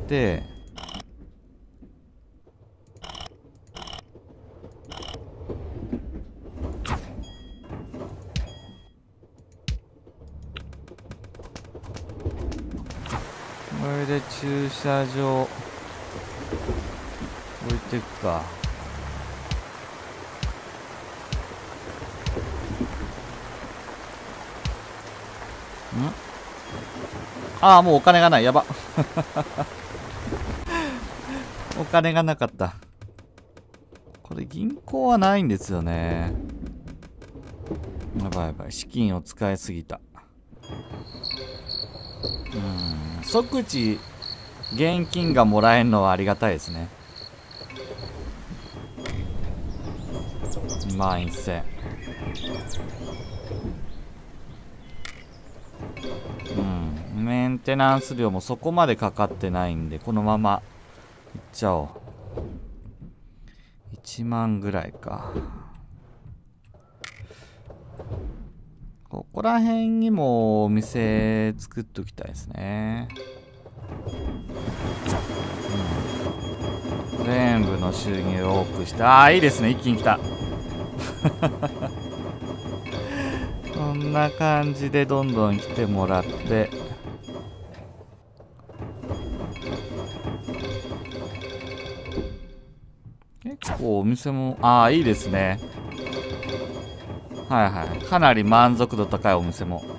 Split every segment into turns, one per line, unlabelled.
て、これで駐車場置いていくか。ああ、もうお金がない。やば。お金がなかった。これ銀行はないんですよね。やばいやばい。資金を使いすぎた。即時現金がもらえるのはありがたいですね。21,000。メンテナンス料もそこまでかかってないんで、このままいっちゃおう。1万ぐらいか。ここら辺にもお店作っときたいですね。全部の収入を多くして、ああいいですね、一気に来た。こんな感じでどんどん来てもらって、結構お店も、ああいいですね。はいはい、かなり満足度高いお店も。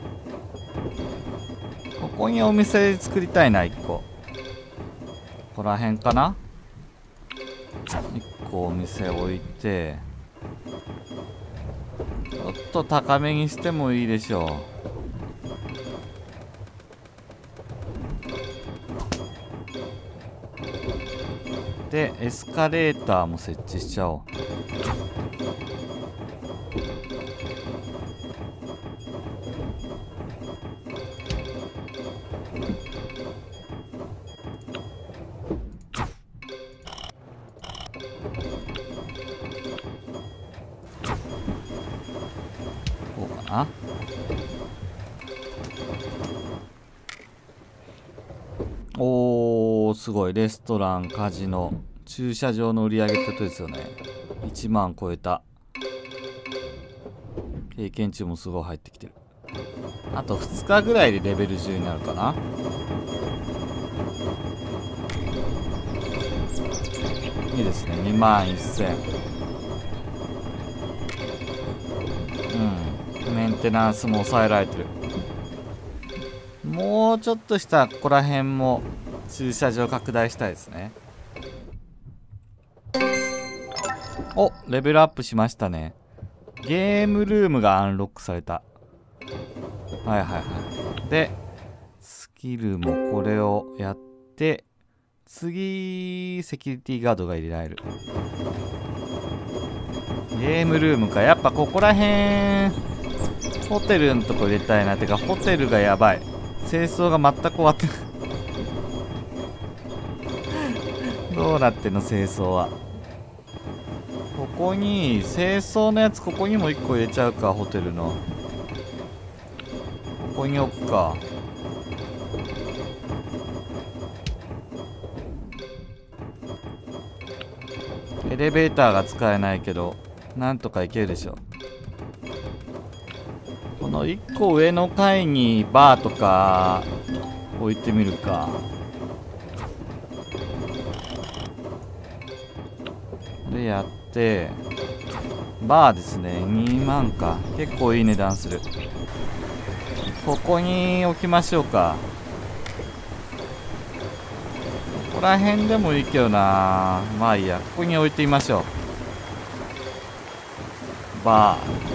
ここにお店作りたいな。1個ここら辺かな。1個お店置いて、ちょっと高めにしてもいいでしょう。でエスカレーターも設置しちゃおう。こうかな。おー、すごい。レストラン、カジノ、駐車場の売り上げってことですよね。1万超えた。経験値もすごい入ってきてる。あと2日ぐらいでレベル10になるかな。いいですね。21,000。メンテナンスも抑えられてる。もうちょっとしたここら辺も駐車場拡大したいですね。お、レベルアップしましたね。ゲームルームがアンロックされた。はいはいはい。でスキルもこれをやって、次セキュリティガードが入れられる。ゲームルームか。やっぱここら辺ホテルのとこ入れたいな。てかホテルがやばい。清掃が全く終わってない。どうなってんの清掃は。ここに清掃のやつ、ここにも1個入れちゃうか。ホテルのここに置くか。エレベーターが使えないけどなんとかいけるでしょ。この1個上の階にバーとか置いてみるか。でやって、バーですね。2万か。結構いい値段する。ここに置きましょうか。ここら辺でもいいけどな。まあいいや、ここに置いてみましょう。バー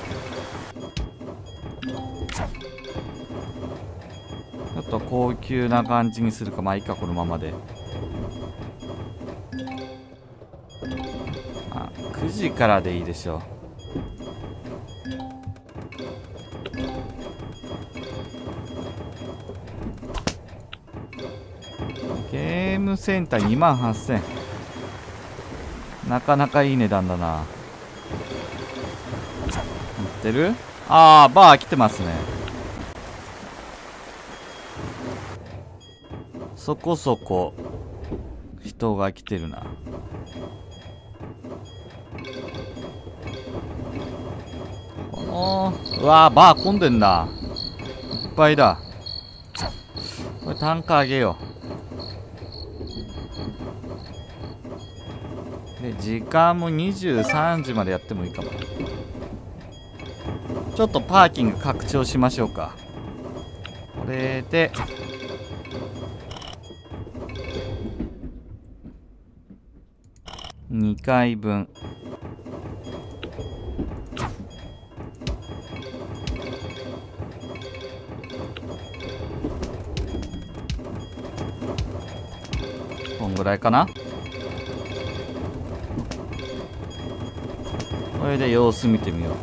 ちょっと高級な感じにするか。まあいいか、このままで。あ、9時からでいいでしょう。ゲームセンター28,000。なかなかいい値段だな。売ってる？あー、バー来てますね。 そこそこ人が来てるな。うわー、バー混んでんな。いっぱいだ。これ単価上げよう。で時間も23時までやってもいいかも。ちょっとパーキング拡張しましょうか。これで2回分。こんぐらいかな。これで様子見てみよう。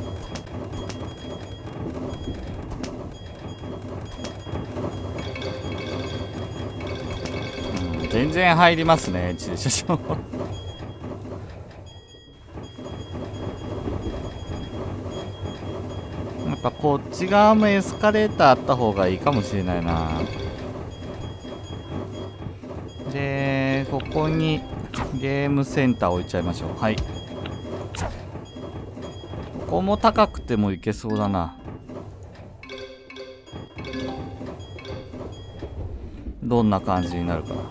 全然入りますね、駐車場。やっぱこっち側もエスカレーターあった方がいいかもしれないな。でここにゲームセンター置いちゃいましょう。はい、ここも高くてもいけそうだな。どんな感じになるかな。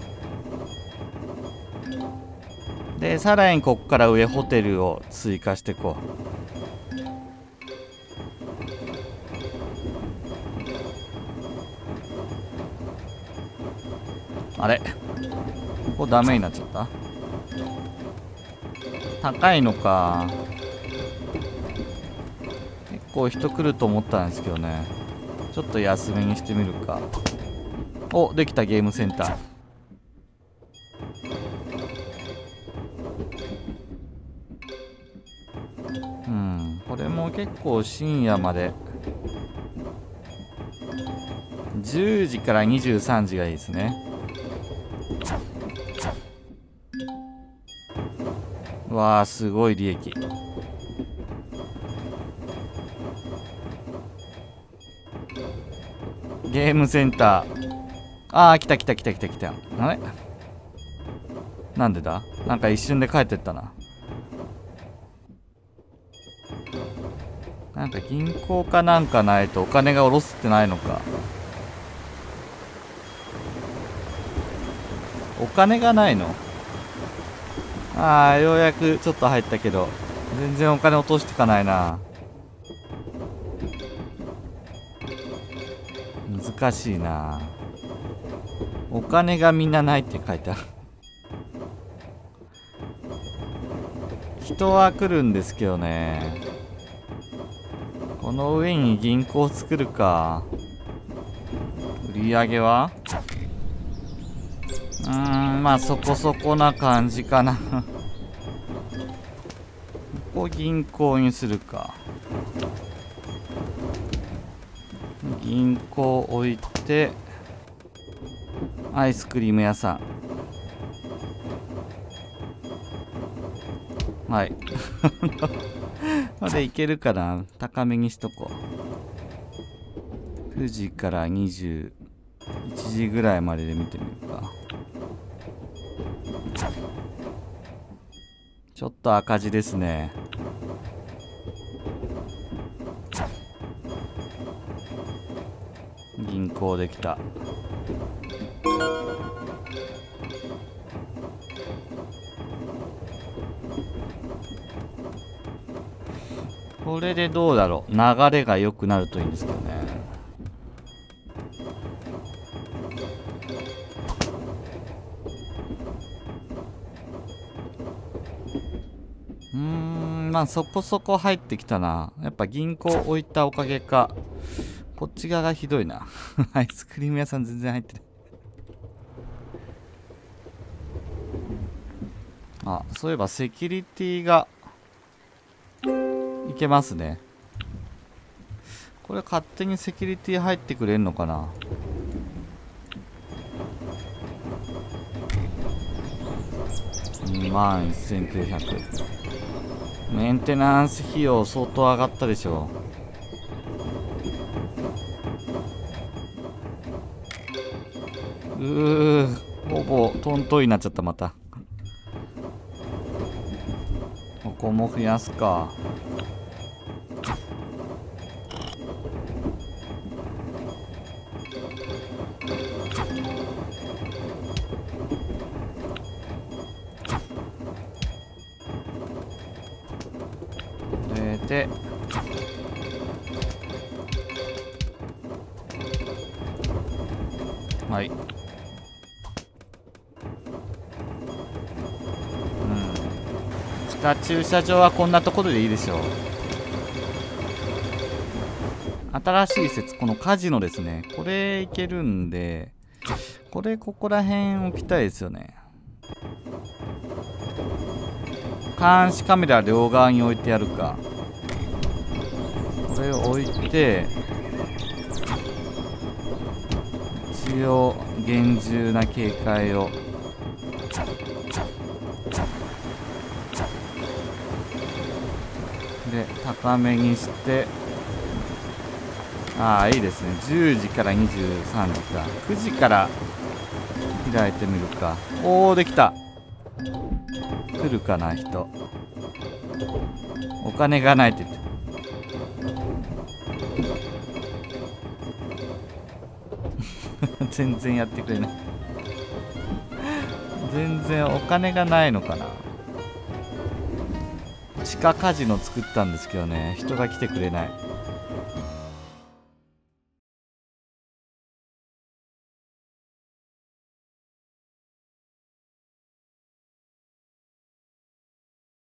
でさらにここから上ホテルを追加していこう。あれ、ここダメになっちゃった。高いのか。結構人来ると思ったんですけどね。ちょっと安めにしてみるか。お、できた、ゲームセンター。これも結構深夜まで。10時から23時がいいですね。わあ、すごい利益。ゲームセンター。ああ、来た。あれ、なんでだ。なんか一瞬で帰ってったな。なんか銀行かなんかないとお金が下ろすってないのか。お金がないの。ああ、ようやくちょっと入ったけど全然お金落としてかないな。難しいな。お金がみんなないって書いてある。人は来るんですけどね。この上に銀行作るか。売り上げはまあそこそこな感じかな。ここ銀行にするか。銀行置いてアイスクリーム屋さん。はい。までいけるかな。高めにしとこう。9時から21時ぐらいまでで見てみるか。ちょっと赤字ですね。銀行できた。これでどうだろう。流れが良くなるといいんですけどね。まあそこそこ入ってきたな。やっぱ銀行置いたおかげか。こっち側がひどいな。アイスクリーム屋さん全然入ってる。あ、そういえばセキュリティがいけますね。これ勝手にセキュリティ入ってくれんのかな。21,900。メンテナンス費用相当上がったでしょう。 トントンになっちゃった。またここも増やすか。これではい。地下駐車場はこんなところでいいでしょう。新しい施設、このカジノですね。これいけるんで、ここら辺置きたいですよね。監視カメラ両側に置いてやるか。これを置いて、一応厳重な警戒を。で高めにして、ああいいですね。10時から23時か。9時から開いてみるか。おお、できた。来るかな人。お金がないって言って。全然やってくれない。全然お金がないのかな。地下カジノ作ったんですけどね、人が来てくれない。